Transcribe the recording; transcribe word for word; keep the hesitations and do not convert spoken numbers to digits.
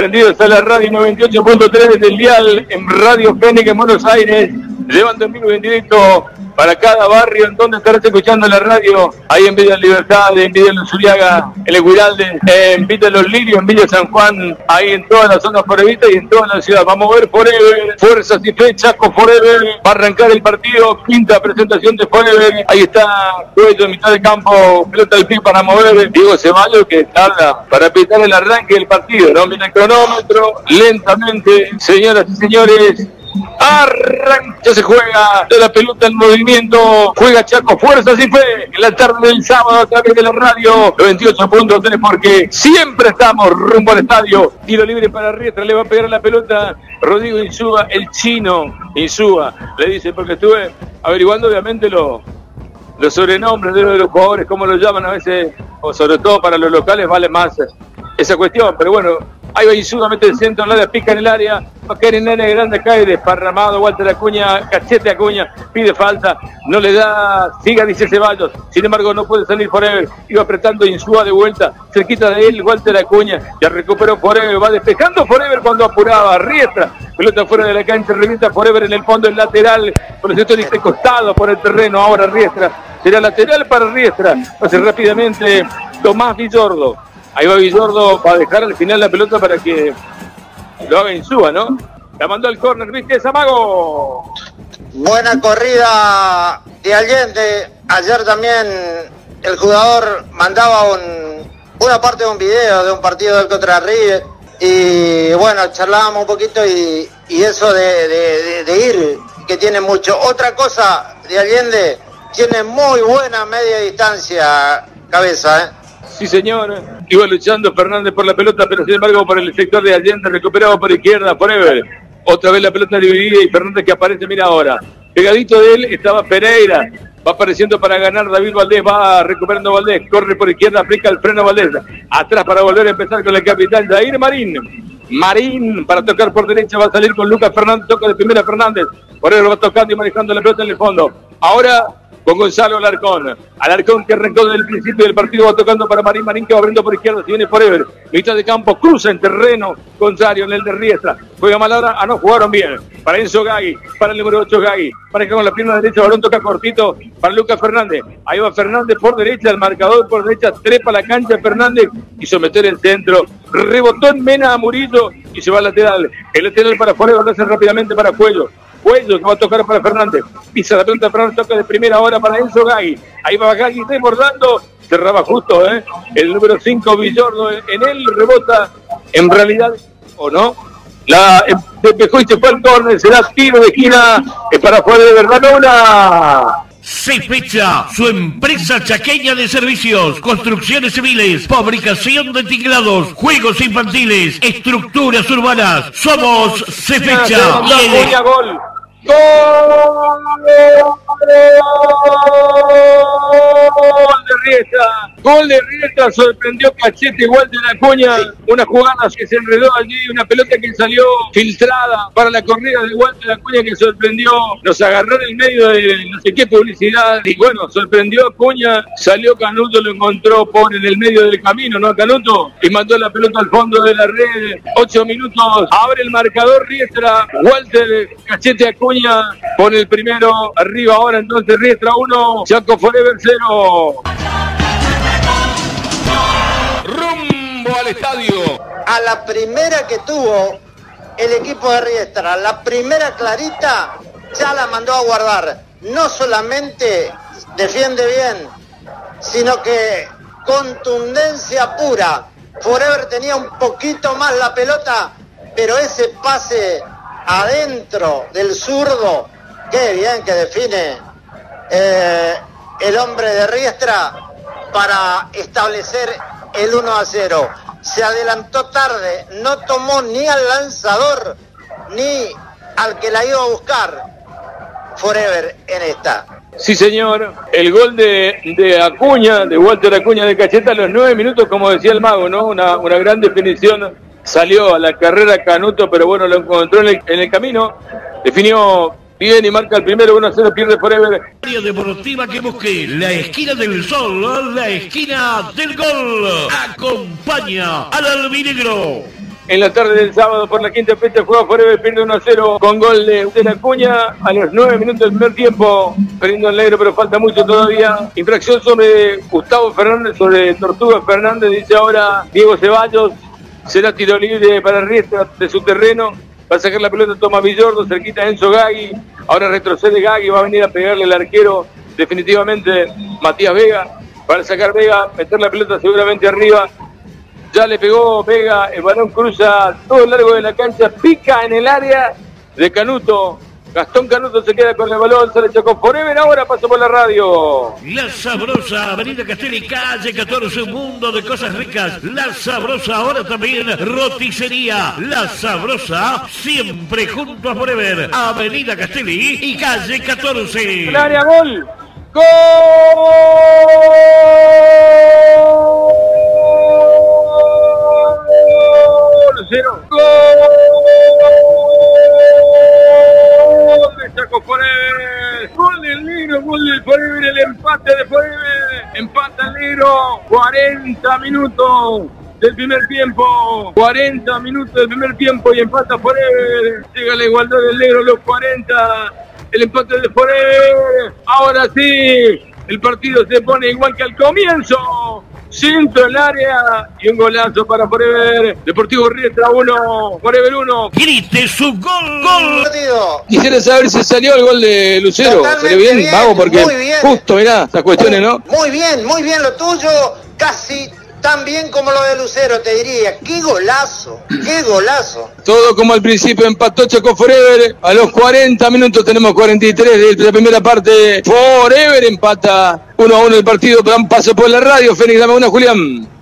prendidos a la radio noventa y ocho punto tres del dial en Radio Fénix en Buenos Aires, llevando en vivo y en directo para cada barrio en donde estarás escuchando la radio, ahí en Villa Libertad, en Villa Los Uriaga, en El Guiralde, en Villa Los Lirios, en Villa San Juan, ahí en toda la zona foreverista y en toda la ciudad. Vamos a ver Forever, fuerzas y fe, Chaco Forever, va a arrancar el partido, quinta presentación de Forever, ahí está Cuello en mitad de campo, pelota al pie para mover, Diego Ceballos que tarda para pitar el arranque del partido, ¿no? Mira el cronómetro, lentamente, señoras y señores, arranca, ya se juega de la pelota en movimiento, juega Chaco, fuerzas y fe, en la tarde del sábado a través de la radio noventa y ocho punto tres, porque siempre estamos rumbo al estadio. Tiro libre para Riestra, le va a pegar la pelota Rodrigo Insúa, el chino Insúa, le dice, porque estuve averiguando obviamente los los sobrenombres de los jugadores, cómo los llaman a veces, o sobre todo para los locales vale más esa cuestión, pero bueno, ahí va Insúa, mete el centro, la pica en el área, va a caer en el área grande, cae desparramado, Walter Acuña, cachete Acuña, pide falta, no le da, siga, dice Ceballos, sin embargo no puede salir Forever, iba apretando Insúa de vuelta, cerquita de él, Walter Acuña, ya recuperó Forever, va despejando Forever cuando apuraba, Riestra, pelota fuera de la cancha, revienta Forever en el fondo, el lateral, por el sector este costado por el terreno, ahora Riestra, será lateral para Riestra, hace rápidamente Tomás Villordo. Ahí va Villordo, va a dejar al final la pelota para que lo haga Insúa, ¿no? La mandó al córner, ¿viste? ¡Zamago! Buena corrida de Allende. Ayer también el jugador mandaba un, una parte de un video de un partido del contra River. Y bueno, charlábamos un poquito y, y eso de, de, de, de ir, que tiene mucho. Otra cosa de Allende, tiene muy buena media distancia, Cabeza, ¿eh? Sí, señor. Iba luchando Fernández por la pelota, pero sin embargo por el sector de Allende, recuperado por izquierda, Forever. Otra vez la pelota dividida y Fernández que aparece, mira ahora. Pegadito de él estaba Pereira. Va apareciendo para ganar David Valdés, va recuperando Valdés, corre por izquierda, aplica el freno Valdés. Atrás para volver a empezar con el capitán Jair Marín. Marín para tocar por derecha, va a salir con Lucas Fernández, toca de primera Fernández. Forever va tocando y manejando la pelota en el fondo. Ahora con Gonzalo Alarcón. Alarcón que arrancó desde el principio del partido, va tocando para Marín, Marín que va abriendo por izquierda, si viene Forever, mitad de campo, cruza en terreno contrario en el de Riestra, juega mal ahora, ah no, jugaron bien, para Enzo Gagui, para el número ocho Gagui, maneja con la pierna derecha, balón toca cortito, para Lucas Fernández, ahí va Fernández por derecha, el marcador por derecha, trepa la cancha Fernández, quiso meter el centro, rebotó en Mena a Murillo y se va al lateral, el lateral para Forever, lo hace rápidamente para Cuello, Cuello que va a tocar para Fernández, pisa la pelota Fernández, toca de primera hora para Enzo Gagui, ahí va Gagui desbordando, cerraba justo, ¿eh? El número cinco Villordo en él, rebota, en realidad, o no, la despejó y se fue al córner, será tiro de esquina, es para fuera de verdad, una... Cefecha, su empresa chaqueña de servicios, construcciones civiles, fabricación de tingrados, juegos infantiles, estructuras urbanas. Somos Cefecha. Y el... gol. ¡Gol de Riestra! Gol de Riestra, sorprendió Cachete igual de la Acuña, una jugada que se enredó allí, una pelota que salió filtrada para la corrida de Walter Acuña que sorprendió, nos agarró en el medio de no sé qué publicidad y bueno, sorprendió a Acuña, salió Canuto, lo encontró por en el medio del camino, ¿no, Canuto? Y mandó la pelota al fondo de la red, ocho minutos, abre el marcador Riestra, Walter Cachete Acuña pone el primero, arriba ahora entonces Riestra uno, Chaco Forever cero. Rumbo al estadio. A la primera que tuvo el equipo de Riestra, la primera clarita, ya la mandó a guardar. No solamente defiende bien, sino que contundencia pura. Forever tenía un poquito más la pelota, pero ese pase adentro del zurdo, qué bien que define eh, el hombre de Riestra para establecer el uno a cero. Se adelantó tarde, no tomó ni al lanzador ni al que la iba a buscar Forever en esta. Sí, señor, el gol de, de Acuña, de Walter Acuña de Cacheta a los nueve minutos, como decía el mago, ¿no? Una, una gran definición. Salió a la carrera Canuto, pero bueno, lo encontró en el, en el camino. Definió bien y marca el primero, uno a cero, pierde Forever. Área deportiva que busque, la esquina del sol, la esquina del gol. Acompaña al albinegro. en la tarde del sábado por la quinta fecha. Juega Forever, pierde uno a cero con gol de de la Cuña a los nueve minutos del primer tiempo, perdiendo el negro, pero falta mucho todavía. Infracción sobre Gustavo Fernández, sobre Tortuga Fernández, dice ahora Diego Ceballos. Será tiro libre para Riestra de su terreno. Va a sacar la pelota Tomás Villordo, cerquita Enzo Gagui. Ahora retrocede Gagui, va a venir a pegarle el arquero definitivamente Matías Vega. Para sacar Vega, meter la pelota seguramente arriba. Ya le pegó Vega, el balón cruza todo el largo de la cancha, pica en el área de Canuto. Gastón Canuto se queda con el balón, sale Chaco Forever, ahora pasó por la radio. La Sabrosa, Avenida Castelli, calle catorce, un mundo de cosas ricas. La Sabrosa, ahora también roticería. La Sabrosa, siempre junto a Forever. Avenida Castelli y calle catorce. El área, gol. ¡Gol! Cero. ¡Gol! De Chaco Forever. Gol del negro, gol del Forever, el empate de Forever. Empata el negro. cuarenta minutos del primer tiempo. cuarenta minutos del primer tiempo y empata Forever. Llega la igualdad del negro a los cuarenta. El empate de Forever. Ahora sí, el partido se pone igual que al comienzo. Centro el área y un golazo para Forever. Deportivo Riestra uno, Forever uno. Grite su gol, gol. Quisiera saber si salió el gol de Lucero. ¿Salió bien? bien? Vamos, porque bien. Justo, mirá, esas cuestiones, ¿no? Muy bien, muy bien lo tuyo. Casi tan bien como lo de Lucero, te diría. ¡Qué golazo! ¡Qué golazo! Todo como al principio, empató Chaco Forever. A los cuarenta minutos tenemos cuarenta y tres de la primera parte. Forever empata uno a uno el partido. Dan paso por la radio. Fénix, dame una, Julián.